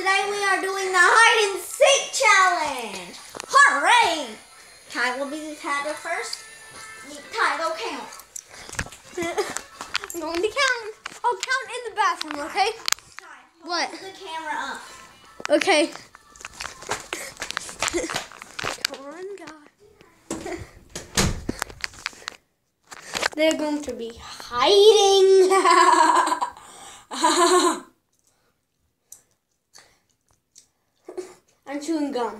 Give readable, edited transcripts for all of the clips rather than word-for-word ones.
Today we are doing the hide and seek challenge. Hooray! Ty will be the tagger first. Ty, go count. I'm going to count. I'll count in the bathroom, okay? Ty, What? hold the camera up. Okay. Come on, God. They're going to be hiding. I'm chewing gum.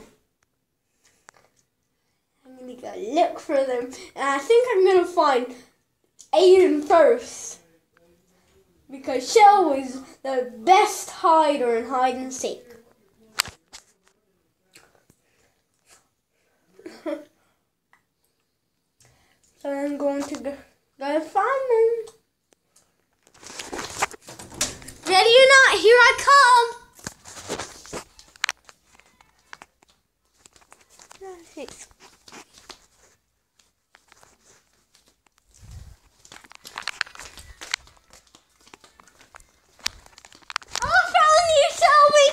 I'm going to go look for them. And I think I'm going to find Aiden first. Because Shell is the best hider in hide and seek. So I'm going to go find them. Ready or not, here I come. Thanks. I found you, Shelby.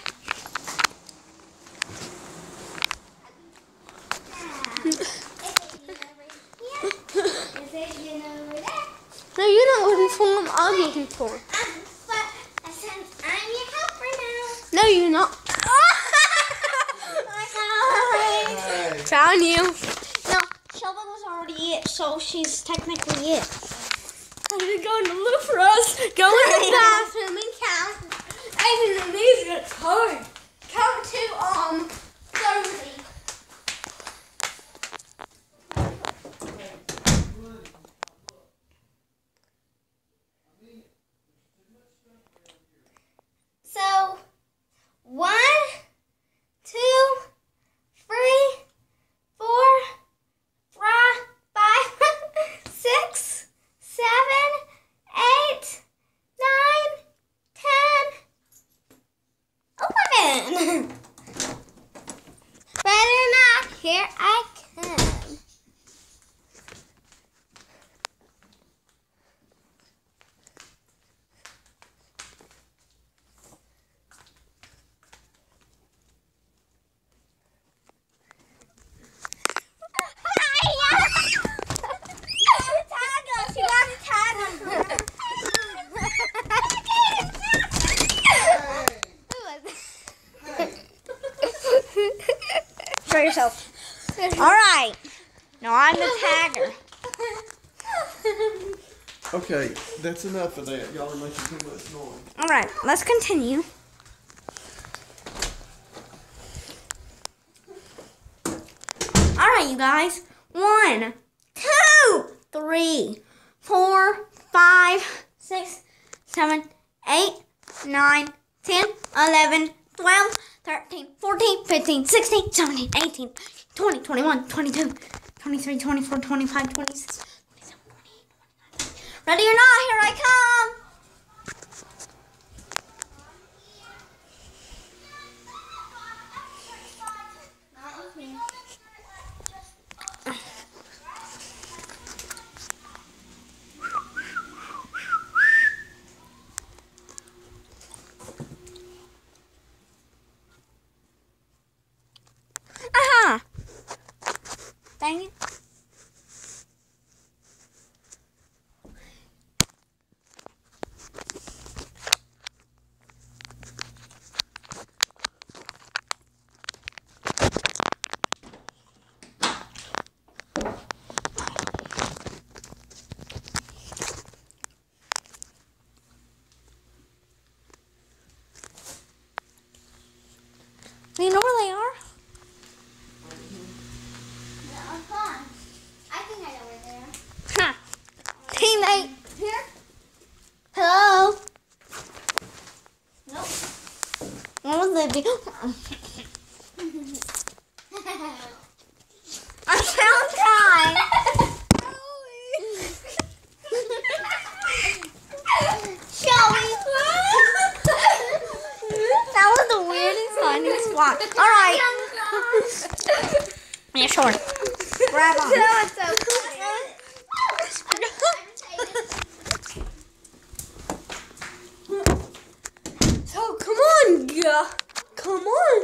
No, you're not looking for them. I'm looking for them. I'm your helper now. No, you're not. Found you. No, Shelby was already it, so she's technically it. They're going to look for us. Go in the bathroom and count. And these are hard. Count to 30. So, 1, 2, 3, 4, 5, 6, 7, 8, 9, 10, 11. Ready or not, here I come. Show yourself. All right. Now I'm the tagger. Okay, that's enough of that. Y'all are making too much noise. All right, let's continue. All right, you guys. 1, 2, 3, 4, 5, 6, 7, 8, 9, 10, 11, 12, 13, 14, 15, 16, 17, 18, 20, 21, 22, 23, 24, 25, 26, 27, 28, 29. Ready or not, here I come. Dang it. Do you know where they are? Teammate. Here? Hello? Nope. What was it? I found Ty. Shelby. That was the weirdest hiding spot. All right. Yeah, sure. Grab on. That's so cool. So come on, Yeah, come on.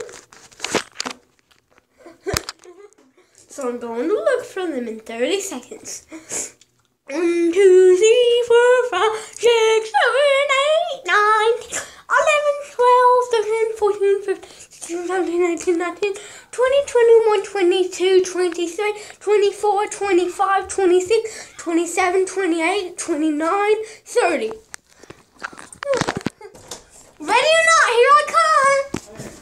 So I'm going to look for them in 30 seconds. 1, 2, 3, 4, 5, 6, 7, 8, 9, 11, 12, 13, 14, 15, 16, 17, 18, 19, 20, 21, 22, 23, 24, 25, 26, 27, 28, 29, 30. Ready or not, here I come.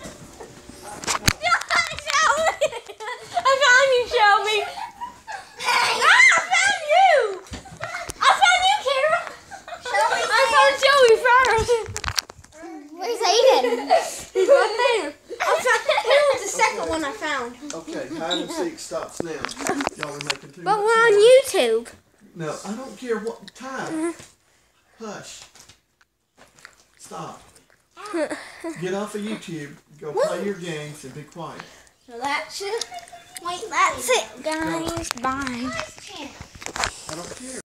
I found you, Shelby. I found you. I found you, Kara. I found Shelby first. Where's Aiden? He's right there. That was the second one I found. Okay, hide and seek stops now. Y'all are making too But much we're on noise. YouTube. No, I don't care what time. Hush. Stop. Get off of YouTube. Go play your games and be quiet. So that's it. Wait, that's it, guys. Bye. I don't care.